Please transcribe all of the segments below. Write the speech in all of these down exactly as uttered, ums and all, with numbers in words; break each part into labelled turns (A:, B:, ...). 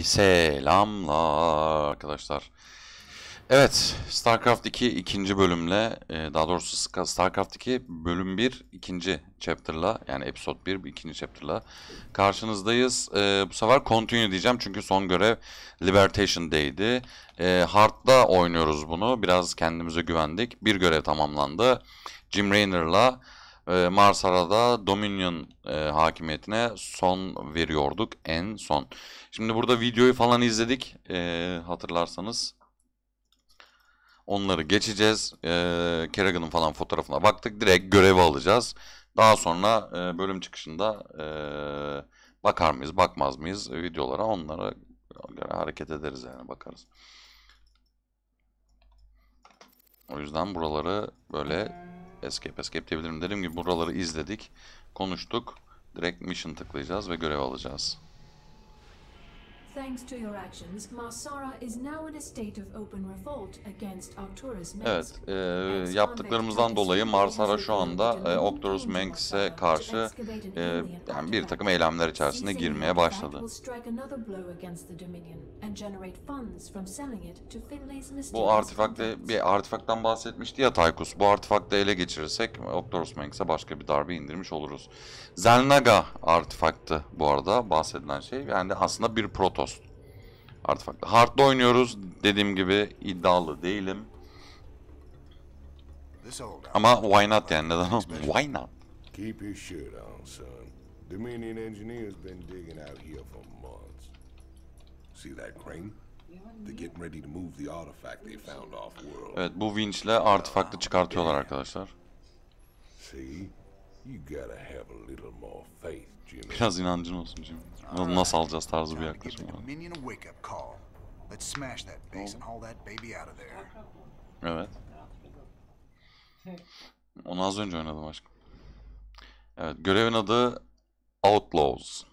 A: İyi selamlar arkadaşlar. Evet, StarCraft iki ikinci bölümle, daha doğrusu StarCraft iki bölüm bir ikinci chapter'la, yani episode bir ikinci chapter'la karşınızdayız. Bu sefer continue diyeceğim çünkü son görev Libertation Day'di. Hard'da oynuyoruz bunu. Biraz kendimize güvendik. Bir görev tamamlandı. Jim Raynor'la Mars Ara'da Dominion e, hakimiyetine son veriyorduk en son. Şimdi burada videoyu falan izledik e, hatırlarsanız. Onları geçeceğiz. E, Kerrigan'ın falan fotoğrafına baktık. Direkt görevi alacağız. Daha sonra e, bölüm çıkışında e, bakar mıyız bakmaz mıyız videolara, onlara göre hareket ederiz, yani bakarız. O yüzden buraları böyle escape escape diyebilirim. Dediğim gibi buraları izledik, konuştuk. Direkt mission tıklayacağız ve görev alacağız.
B: Thanks to your actions, Marsara is now in a state of open revolt against Arcturus Mengs.
A: Evet, e, yaptıklarımızdan dolayı Marsara şu anda e, Arcturus Mengs'e karşı e, yani bir takım eylemler içerisine girmeye başladı. Bu artifakta bir artifaktan bahsetmişti ya Tychus. Bu artifakta ele geçirirsek Arcturus Mengs'e başka bir darbe indirmiş oluruz. Xel'Naga artifaktı bu arada bahsedilen şey. Yani aslında bir Protoss artifaktı. Hard'da oynuyoruz. Dediğim gibi iddialı değilim. Ama why not yani, neden olmasın? Why not?
C: Keep your shirt on, son. Dominion engineers been digging out here for months. See that crane? They're getting ready to move the artifact they found off world.
A: Evet, bu vinçle artefaktı çıkartıyorlar arkadaşlar.
C: See? You gotta have a little more faith, Jimmy.
A: Biraz inancın olsun Jimmy. Nasıl alacağız tarzı bir yaklaşım var. Evet. Onu az önce oynadım aşkım. Evet, görevin adı Outlaws.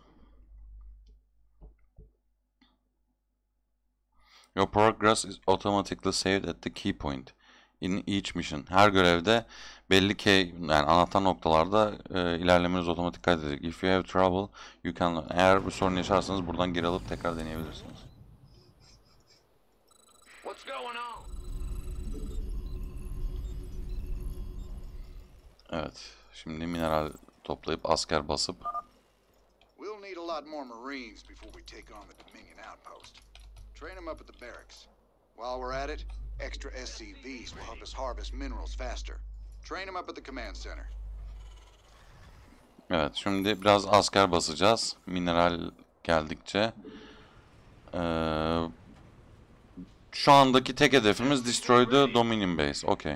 A: Your progress is automatically saved at the key point in each mission. Her görevde belli ki yani anahtar noktalarda e, ilerlemeniz otomatik kaydedecek. If you have trouble, you can. Eğer bir sorun yaşarsanız buradan geri alıp tekrar deneyebilirsiniz. What's going on? Evet, şimdi mineral toplayıp asker basıp.
D: We'll need a lot more Marines before we take on the Dominion outpost. Train them up at the barracks. While we're at it, extra S C Vs will help us harvest minerals faster. Train them up at the command center.
A: Evet, şimdi biraz asker basacağız. Mineral geldikçe. Ee, şu andaki tek hedefimiz Destroy the Dominion Base. Okey.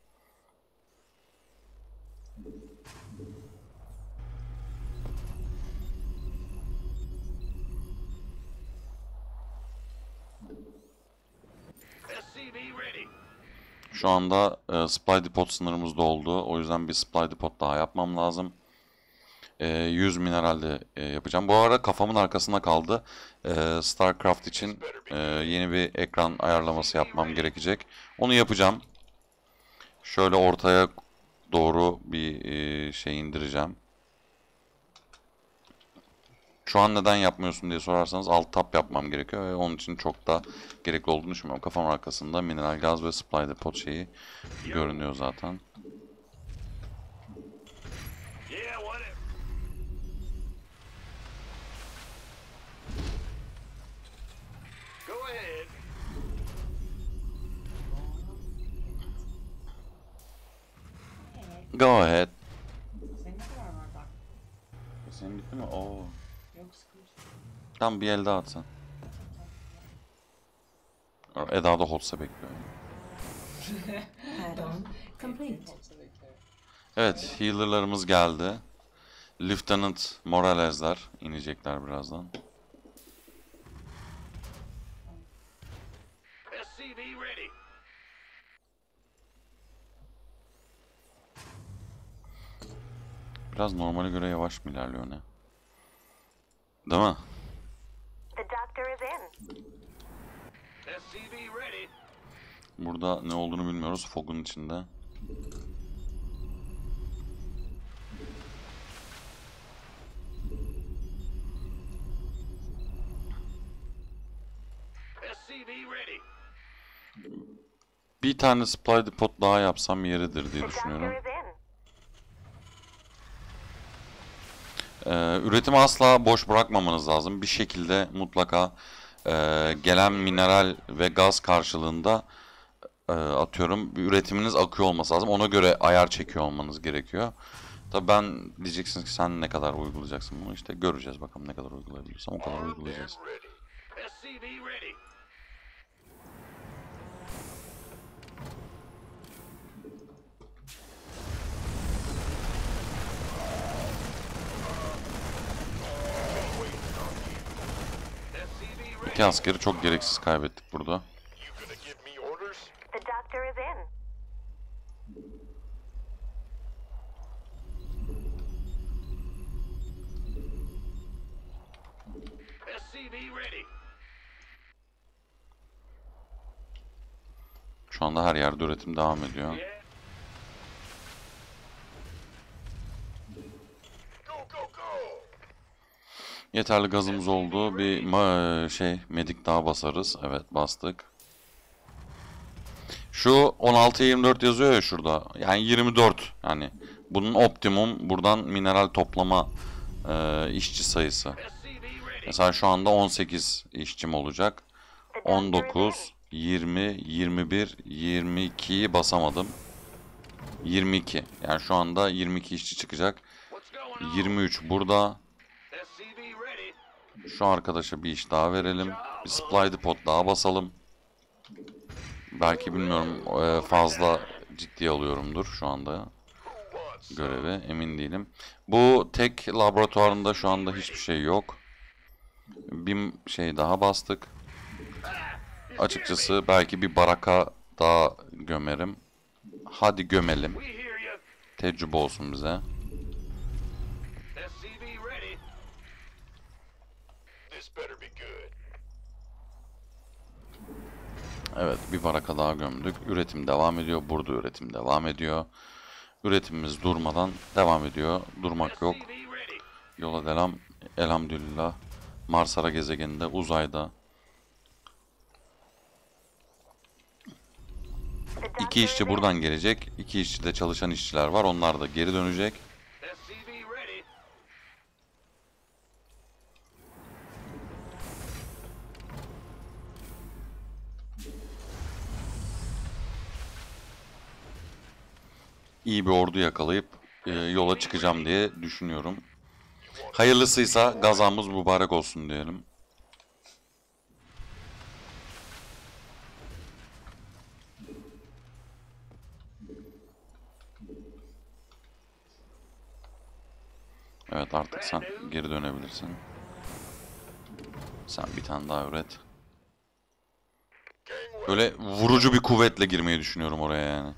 A: Şu anda e, supply depot sınırımız doldu. O yüzden bir supply depot daha yapmam lazım. E, yüz mineralde e, yapacağım. Bu arada kafamın arkasında kaldı. E, StarCraft için e, yeni bir ekran ayarlaması yapmam gerekecek. Onu yapacağım. Şöyle ortaya doğru bir e, şey indireceğim. Şu an neden yapmıyorsun diye sorarsanız alt tab yapmam gerekiyor ve onun için çok da gerekli olduğunu düşünmüyorum. Kafam arkasında mineral gaz ve supply depot şeyi görünüyor zaten. Go ahead. Senin bitti mi? Oo. Tam bir el daha atsan. Eda da Hots'a bekliyor. Evet, healer'larımız geldi. Lieutenant Morales'ler inecekler birazdan. Biraz normale göre yavaş mı ilerliyor ne? Değil mi? Burada ne olduğunu bilmiyoruz. Fog'un içinde. Bir tane supply depot daha yapsam yeridir diye düşünüyorum. Ee, üretimi asla boş bırakmamanız lazım. Bir şekilde mutlaka e, gelen mineral ve gaz karşılığında e, atıyorum bir üretiminiz akıyor olması lazım. Ona göre ayar çekiyor olmanız gerekiyor. Tabii ben diyeceksiniz ki sen ne kadar uygulayacaksın bunu, işte göreceğiz bakalım ne kadar uygulayabilirsem o kadar uygulayacağız. İki askeri çok gereksiz kaybettik burada. Şu anda her yerde üretim devam ediyor. Yeterli gazımız oldu. Bir ma şey medik daha basarız. Evet, bastık. Şu on altıya yirmi dört yazıyor ya şurada. Yani yirmi dört. Yani bunun optimum buradan mineral toplama e, işçi sayısı. Mesela şu anda on sekiz işçim olacak. on dokuz, yirmi, yirmi bir, yirmi ikiyi basamadım. yirmi iki. Yani şu anda yirmi iki işçi çıkacak. yirmi üç burada. Şu arkadaşa bir iş daha verelim. Bir supply depot daha basalım. Belki bilmiyorum fazla ciddiye alıyorumdur şu anda görevi, emin değilim. Bu tek laboratuvarında şu anda hiçbir şey yok. Bir şey daha bastık. Açıkçası belki bir baraka daha gömerim. Hadi gömelim. Tecrübe olsun bize. Evet, bir baraka daha gömdük. Üretim devam ediyor. Burada üretim devam ediyor. Üretimimiz durmadan devam ediyor. Durmak yok. Yola devam. Elhamdülillah. Marsara gezegeninde, uzayda. İki işçi buradan gelecek. İki işçi de çalışan işçiler var. Onlar da geri dönecek. İyi bir ordu yakalayıp e, yola çıkacağım diye düşünüyorum. Hayırlısıysa gazamız mübarek olsun diyelim. Evet, artık sen geri dönebilirsin. Sen bir tane daha üret. Böyle vurucu bir kuvvetle girmeyi düşünüyorum oraya yani.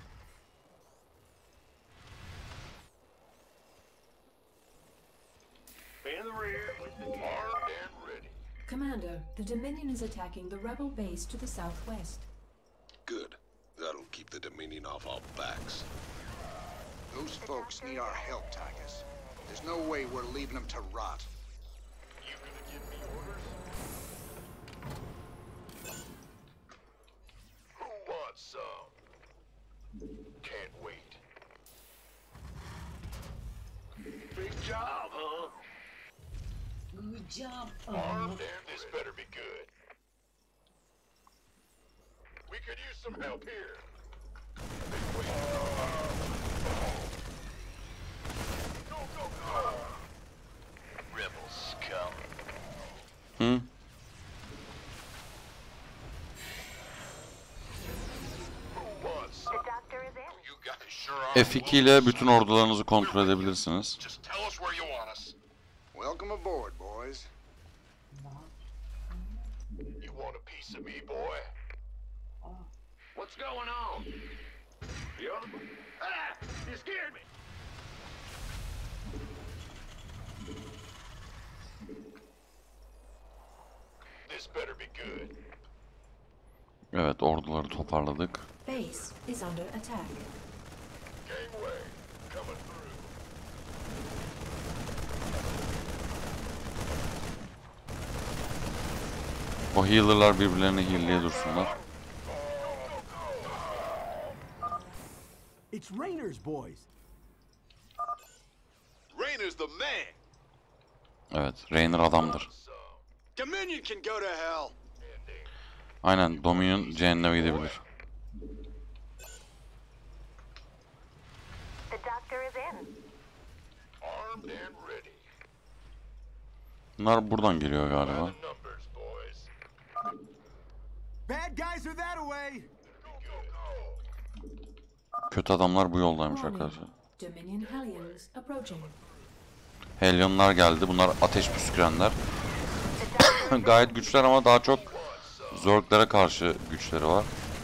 B: Commander, the Dominion is attacking the rebel base to the southwest.
C: Good. That'll keep the Dominion off our backs.
D: Those folks need our help, Tychus. There's no way we're leaving them to rot.
C: You gonna give me orders? Who wants some? Can't wait. Big job, huh?
E: Good job.
C: Armed, and this better be good. We could use some help here. Big wait. Go, go, go! Rebel scum.
A: Hı?
C: Who wants some? You guys sure are.
A: F iki ile bütün ordularınızı kontrol edebilirsiniz.
C: Just tell us where you want us.
D: Welcome aboard, boys.
C: You want a piece of me, boy?
D: What's going on?
C: The other one? Ah! You scared me! This better be good.
A: Evet, orduları toparladık.
B: Base is under attack.
C: Gangway, coming through.
A: O healer'lar birbirlerini heal'liye dursunlar.
F: It's Rainer's boys.
G: Rainer's the man.
A: Evet, Rainer adamdır.
G: Dominion can go to hell.
A: Aynen, Dominion cehenneme gidebilir.
H: The doctor is in.
G: Armed and ready.
A: Bunlar buradan geliyor galiba.
G: Numbers, boys.
F: Bad guys are that away.
A: Kötü adamlar bu yoldaymış
B: Warning.
A: arkadaşlar.
B: Dominion Hellions approaching.
A: Helionlar geldi. Bunlar ateş püskürenler. Gayet güçler ama daha çok Zerglere karşı güçleri var.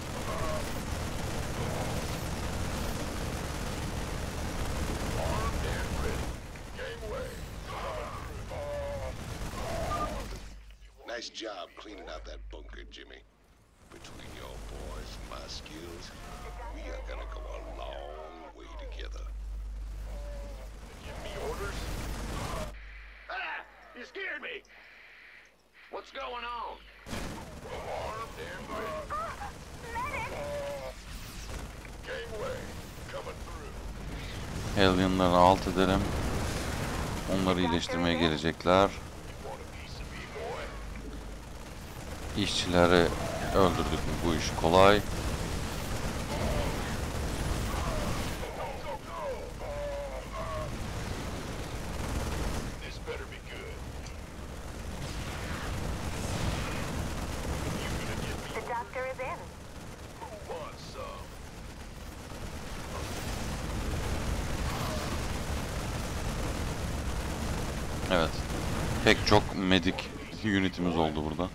C: Nice job cleaning out that bunker, Jimmy. Between your boys and my skills, we are gonna go a long way together.
G: Give me orders. Ah! You scared me. What's going on? Armed and ready. Gangway coming through.
A: Helionları alt edelim. Onları iyileştirmeye gelecekler.
G: Want a piece of me, boy?
A: İşçileri öldürdük mü bu iş kolay.
G: This better be good.
H: The doctor is in.
G: Who wants some?
A: Evet. Pek çok medic unitimiz oldu burada.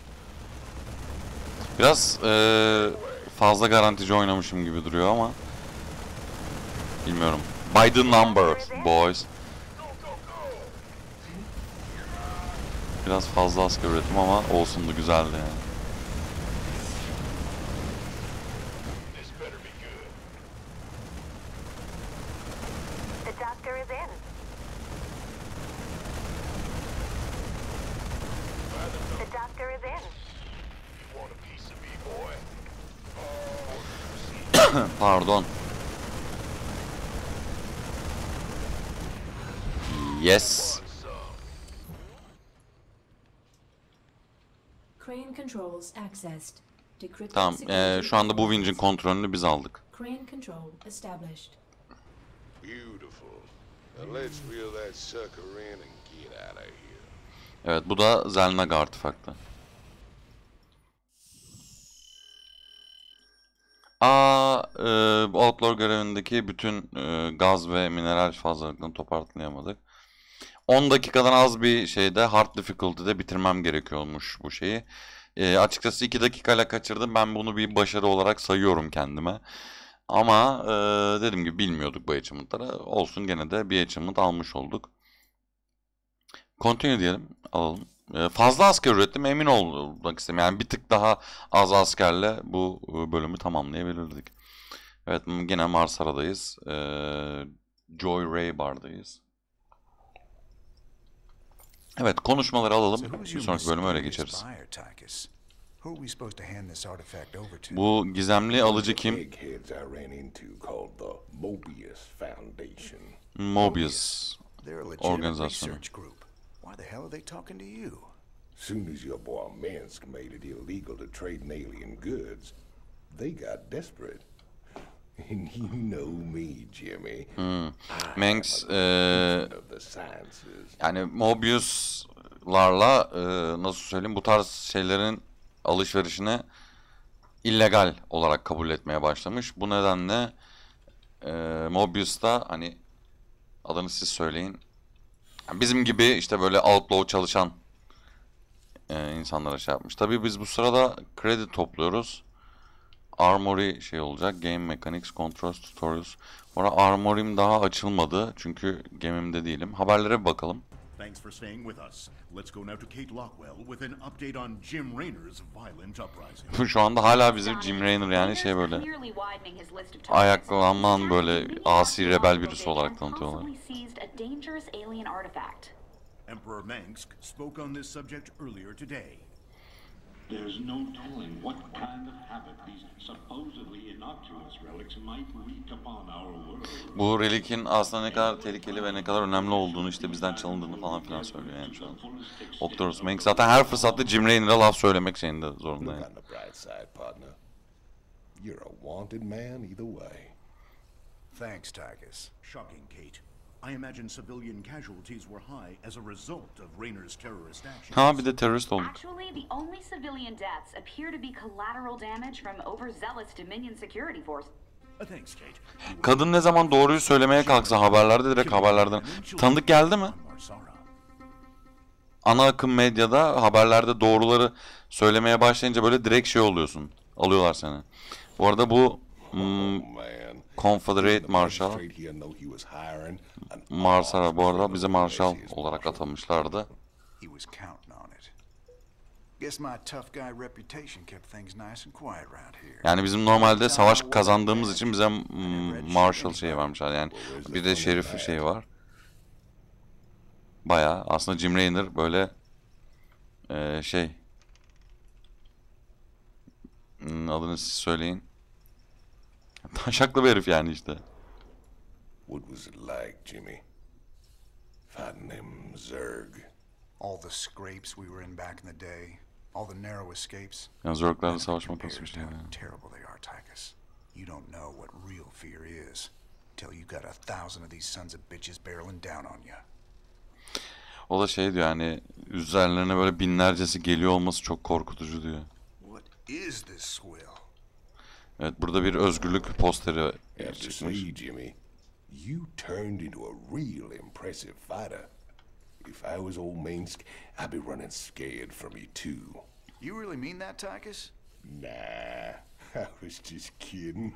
A: Biraz eee, fazla garantici oynamışım gibi duruyor ama bilmiyorum. By the numbers, boys. Biraz fazla asker üretim ama olsun da güzeldi yani.
G: This better be good.
H: The doctor is in. The doctor is in.
G: You want a piece of me, boy?
A: Pardon. Yes.
B: Crane controls accessed. Decrypted
A: Tamam.
B: security
A: eee, şu anda bu
B: protocols.
A: vincin kontrolünü biz aldık.
B: Crane control established.
C: Beautiful. Now let's reel that sucker in and get out of here.
A: Evet, bu da Zelnag artefaktı. Aa, e, bu Outlaw görevindeki bütün e, gaz ve mineral fazlalıklarını toparlayamadık. on dakikadan az bir şeyde Hard Difficulty'de bitirmem gerekiyormuş bu şeyi. E, açıkçası iki dakikayla kaçırdım. Ben bunu bir başarı olarak sayıyorum kendime. Ama e, dediğim gibi bilmiyorduk bu achievement'ları. Olsun, gene de bir achievement almış olduk. Continue diyelim, alalım. Ee, fazla asker ürettim, emin olmak istedim. Yani bir tık daha az askerle bu bölümü tamamlayabilirdik. Evet, yine Marsara'dayız. Ee, Joy Ray Bar'dayız. Evet, konuşmaları alalım. Bir sonraki bölüme öyle geçeriz. Bu gizemli alıcı kim?
C: Eggheads I ran into called the Mobius Foundation.
A: Mobius
I: They're a legitimate
A: organizasyonu.
I: research group. Why the hell are they talking to you?
C: Soon as your boy Minsk made it illegal to trade in alien goods, they got desperate. And you know me, Jimmy.
A: Hmm. Manx, eee,
C: Of the sciences.
A: yani Mobius'larla eee, nasıl söyleyeyim, bu tarz şeylerin alışverişini illegal olarak kabul etmeye başlamış. Bu nedenle eee Mobius da, hani adını siz söyleyin, yani bizim gibi işte böyle outlaw çalışan eee, insanlara şey yapmış. Tabii biz bu sırada kredi topluyoruz. Armory şey olacak. Game Mechanics, Controls, Tutorials. Bu arada Armory'm daha açılmadı. Çünkü gemimde değilim. Haberlere bir bakalım.
J: Thanks for staying with us. Let's go now to Kate Lockwell with an update on Jim Raynor's violent uprising.
A: Şu anda hala bizim Jim Raynor, yani şey böyle ayaklanman, böyle asi rebel birisi olarak tanıtıyorlar.
J: Emperor Mengsk spoke on this subject earlier today.
K: There's no telling what kind of havoc these supposedly innocuous relics might wreak upon our world.
A: Bu relikin aslında ne kadar tehlikeli ve ne kadar önemli olduğunu, işte bizden çalındığını falan filan söylüyor yani şu an. Octorus Menk zaten her fırsatta Jim Raynor'a laf söylemek şeyinde zorunda yani.
C: Look on the bright side, partner. You're a wanted man either way.
I: Thanks, Tychus.
J: Shocking, Kate. I imagine civilian casualties were high as a result of Raynor's terrorist actions.
A: Ha bir de terörist olduk.
L: Actually, the only civilian deaths appear to be collateral damage from overzealous Dominion security force.
J: Uh, thanks, Kate.
A: Kadın ne zaman doğruyu söylemeye kalksa haberlerde, direkt haberlerden tanıdık geldi mi? Ana akım medyada haberlerde doğruları söylemeye başlayınca böyle direkt şey oluyorsun. Alıyorlar seni. Bu arada bu hmm, Confederate Marshal Marsara bu arada bize Marshal olarak atamışlardı. Yani bizim normalde savaş kazandığımız için bize mm, Marshal şeyi varmışlar yani bir de şerif şeyi var. Bayağı aslında Jim Raynor böyle e, şey adını siz söyleyin. Taşaklı bir herif yani işte.
C: What was it like, Jimmy? Fighting them Zerg.
I: All the scrapes we were in back in the day, all the narrow escapes.
A: Yani Zerg'lerle savaşmak nasıl bir şey yani?
I: Terrible they are, Tychus. You don't know what real fear is till you got a thousand of these sons of bitches barreling down on you.
A: O da şey diyor yani üzerlerine böyle binlercesi geliyor olması çok korkutucu diyor.
I: What is this swill?
A: Evet burada bir özgürlük posteri
C: After see, Jimmy, you turned into a real impressive fighter. If I was old Mainsk, I'd be running scared from you too.
I: You really mean that, Tychus?
C: Nah, I was just kidding.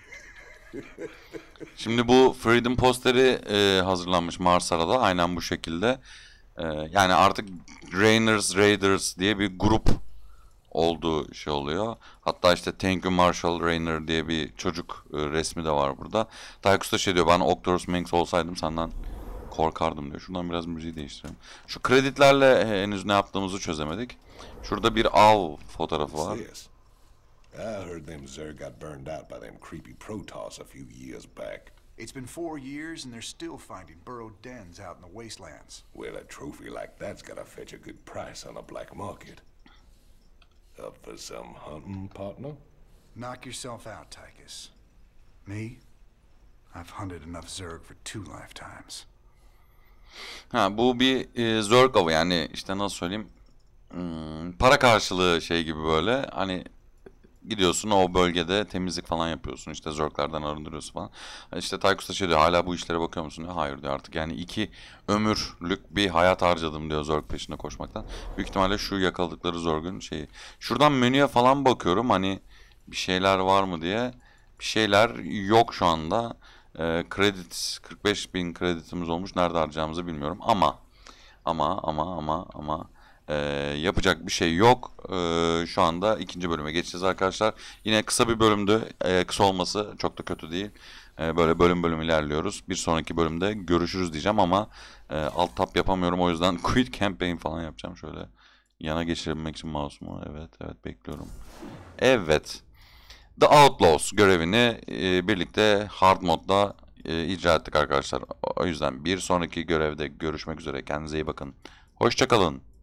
A: Şimdi bu Freedom posteri e, hazırlanmış Marsara'da aynen bu şekilde. E, yani artık Raynors Raiders diye bir grup olduğu şey oluyor. Hatta işte Thank you Marshal Raynor diye bir çocuk e, resmi de var burada. Tychus da şey diyor, ben Octorus Menk olsaydım senden korkardım diyor. Şuradan biraz müziği değiştirelim. Şu kredilerle henüz ne yaptığımızı çözemedik. Şurada bir av fotoğrafı var.
C: I heard them Zerg got burned out by them creepy Protoss a few years back.
I: It's been four years and they're still finding burrowed dens out in the wastelands.
C: Well, a trophy like that's gotta fetch a good price on a black market. Up for some hunting, partner?
I: Knock yourself out, Tychus. Me? I've hunted enough Zerg for two lifetimes.
A: Ha bu bir e, Zerg avı yani işte nasıl söyleyeyim hmm, para karşılığı şey gibi böyle hani gidiyorsun o bölgede temizlik falan yapıyorsun işte Zerg'lerden arındırıyorsun falan. İşte Tychus da şey diyor, hala bu işlere bakıyor musun diyor. Hayır diyor, artık yani iki ömürlük bir hayat harcadım diyor Zerg peşinde koşmaktan. Büyük ihtimalle şu yakaladıkları Zerg'ün şeyi. Şuradan menüye falan bakıyorum hani bir şeyler var mı diye. Bir şeyler yok şu anda. E, kredi kırk beş bin kreditimiz olmuş. Nerede harcayacağımızı bilmiyorum ama ama ama ama ama e, yapacak bir şey yok. E, şu anda ikinci bölüme geçeceğiz arkadaşlar. Yine kısa bir bölümdü. E, kısa olması çok da kötü değil. E, böyle bölüm bölüm ilerliyoruz. Bir sonraki bölümde görüşürüz diyeceğim ama e, alt tab yapamıyorum. O yüzden quit campaign falan yapacağım. Şöyle yana geçirebilmek için mouse'umu. Evet evet bekliyorum. Evet. The Outlaws görevini e, birlikte hard modda e, icra ettik arkadaşlar. O yüzden bir sonraki görevde görüşmek üzere. Kendinize iyi bakın. Hoşça kalın.